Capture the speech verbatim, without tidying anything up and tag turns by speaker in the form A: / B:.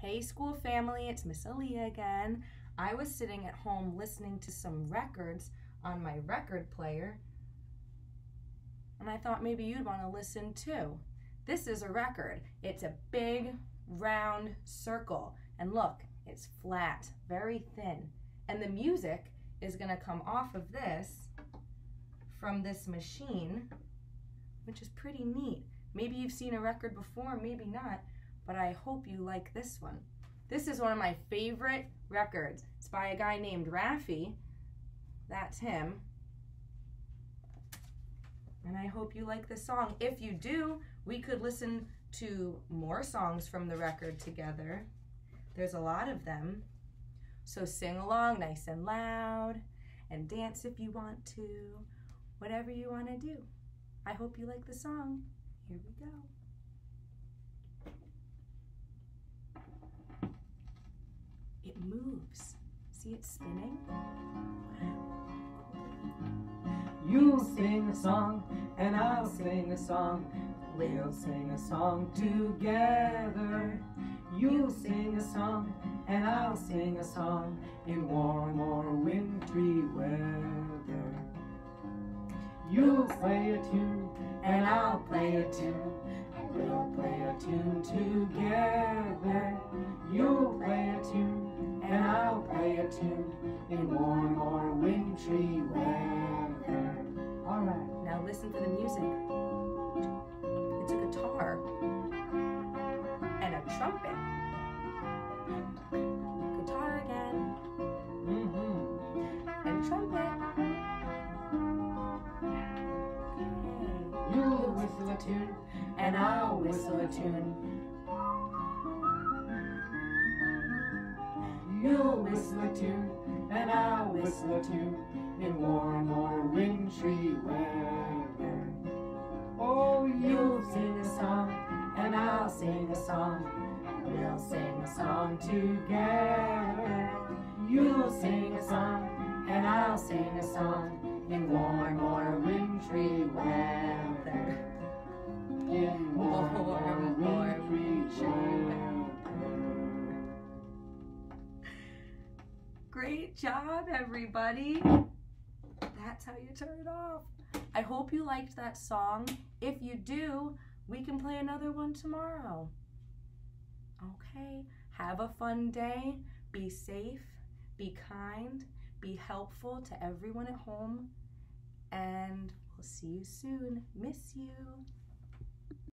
A: Hey school family, it's Miss Alea again. I was sitting at home listening to some records on my record player, and I thought maybe you'd want to listen too. This is a record. It's a big round circle, and look, it's flat, very thin, and the music is going to come off of this from this machine, which is pretty neat. Maybe you've seen a record before, maybe not, but I hope you like this one. This is one of my favorite records. It's by a guy named Raffi. That's him. And I hope you like this song. If you do, we could listen to more songs from the record together. There's a lot of them. So sing along nice and loud and dance if you want to. Whatever you want to do. I hope you like the song. Here we go. It moves. See it spinning?
B: You sing a song and I'll sing a song. We'll sing a song together. You sing a song and I'll sing a song in warm or wintry weather. You play a tune and I'll play a tune. We'll play a tune together. You'll play a tune and I'll play a tune in warm or wintry weather. All right.
A: Now listen for the music. It's a guitar and a trumpet. Guitar again.
B: Mm-hmm.
A: And trumpet.
B: You whistle a tune and I'll whistle a tune. You'll whistle a tune and I'll whistle a tune in warm or wintry weather. Oh, you'll sing a song and I'll sing a song. We'll sing a song together. You'll sing a song and I'll sing a song in warm or wintry weather. In warm or wintry weather.
A: Great job, everybody. That's how you turn it off. I hope you liked that song. If you do, we can play another one tomorrow. Okay, have a fun day. Be safe, be kind, be helpful to everyone at home, and we'll see you soon. Miss you.